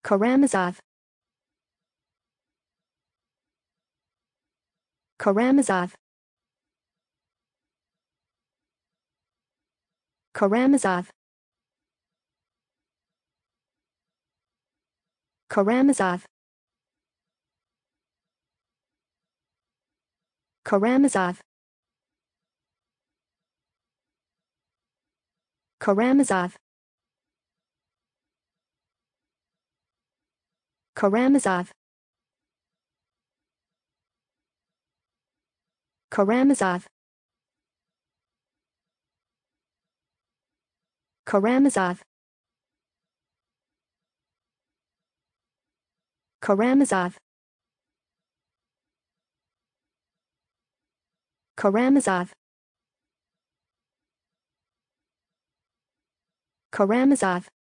Karamazov. Karamazov. Karamazov. Karamazov. Karamazov. Karamazov. Karamazov. Karamazov. Karamazov. Karamazov. Karamazov. Karamazov.